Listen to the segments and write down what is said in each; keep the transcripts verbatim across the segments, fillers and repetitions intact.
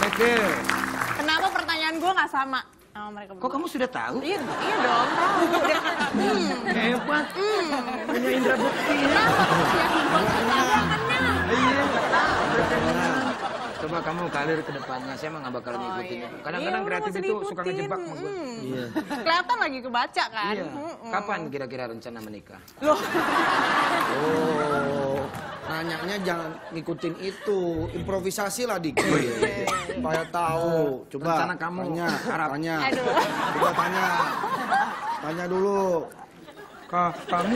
Oke. Kenapa pertanyaan gue nggak sama sama mereka berdua? Kok kamu sudah tahu? Iya, iya dong, tahu. Udah. Hmm. Hebat. Hmm. Punya indra bukti. Kenapa kasihan banget tabrakannya? Iya. Coba kamu kalir ke depannya, saya mah nggak bakal Oh, ngikutin iya. itu. Kadang-kadang Iya, kreatif masih itu suka diikutin. ngejebak sama gue. Mm. Iya. Kelihatan lagi kebaca kan? Iya. Mm-mm. Kapan kira-kira rencana menikah? Loh, Oh, nanyanya jangan ngikutin itu, improvisasi lah dikit. Supaya tahu. Coba Rencana kamu, tanya, harap. tanya. Aduh. Coba tanya. Tanya dulu. Kak, kamu?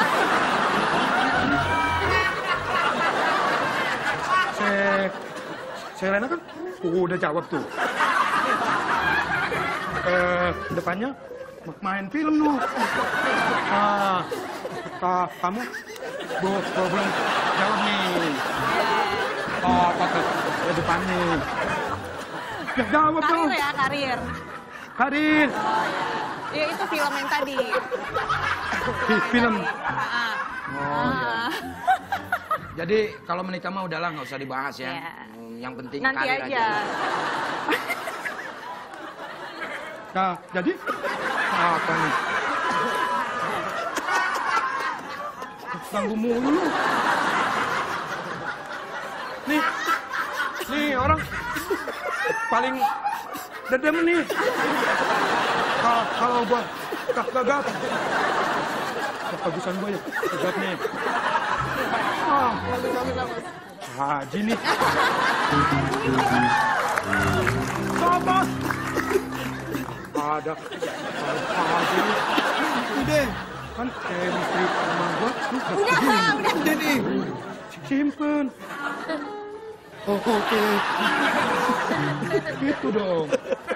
Se... Selena kan udah jawab tuh. Eh, depannya main film lu. Ah, kak, kamu Bo, bo, belum jawab nih. Oh, kata ke depannya. Ya jawab dong. karir ya, karir. Karir. Ya itu film yang tadi. Di film. Ah. Oh, iya. Ah. Jadi kalau menikah mah udahlah nggak usah dibahas ya. Iya. Hmm, Yang penting Nanti karir aja. Nah, jadi apa nih? Ganggu mulu lu. Nih, nih orang paling dedem nih. Ka- Kalau gua gak gagap, bagusan gua ya, gagap nih. Ah, Bagus, bagus, bagus. Haji nih. Sabar. Ada Haji nih. Udah, kan chemistry sama gua. Udah, Pak, udah. Udah nih. Simpen. Oh, oke. Gitu dong.